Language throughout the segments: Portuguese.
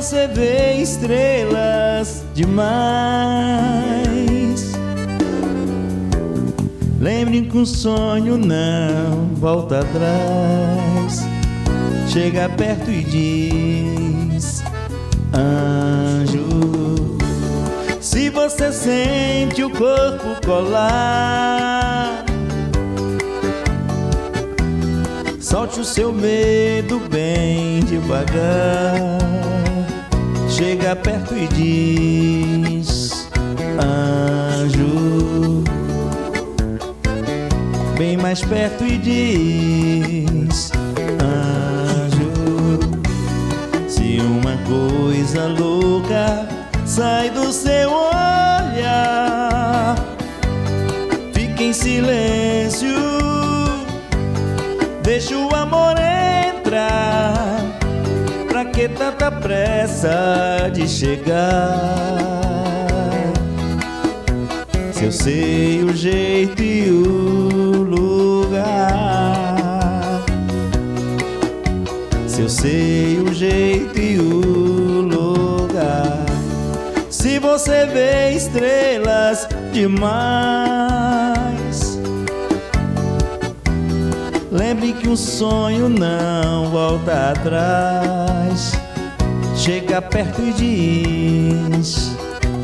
você vê estrelas demais, lembre que um sonho não volta atrás. Chega perto e diz: anjo. Se você sente o corpo colar, solte o seu medo bem devagar. Chega perto e diz: anjo. Bem mais perto e diz: anjo. Se uma coisa louca sai do seu olhar, fique em silêncio, deixa o amor entrar. Pra que tanta pressa de chegar? Se eu sei o jeito e o lugar, se eu sei o jeito e o lugar. Se você vê estrelas demais, lembre que um sonho não volta atrás. Chega perto e diz: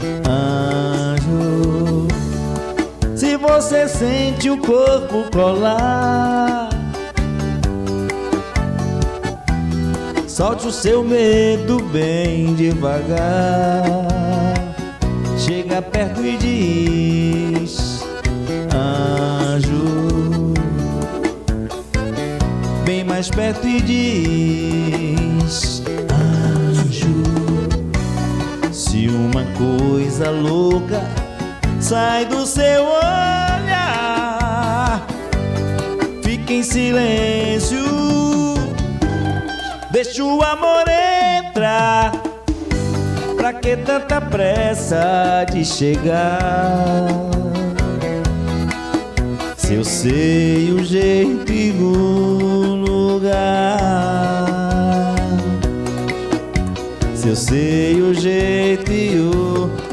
anjo. Se você sente o corpo colar, solte o seu medo bem devagar. Chega perto e diz: anjo. Bem mais perto e diz: anjo. Se uma coisa louca sai do seu olhar, fique em silêncio, deixa o amor entrar. Pra que tanta pressa de chegar? Se eu sei o jeito e o lugar, se eu sei o jeito e o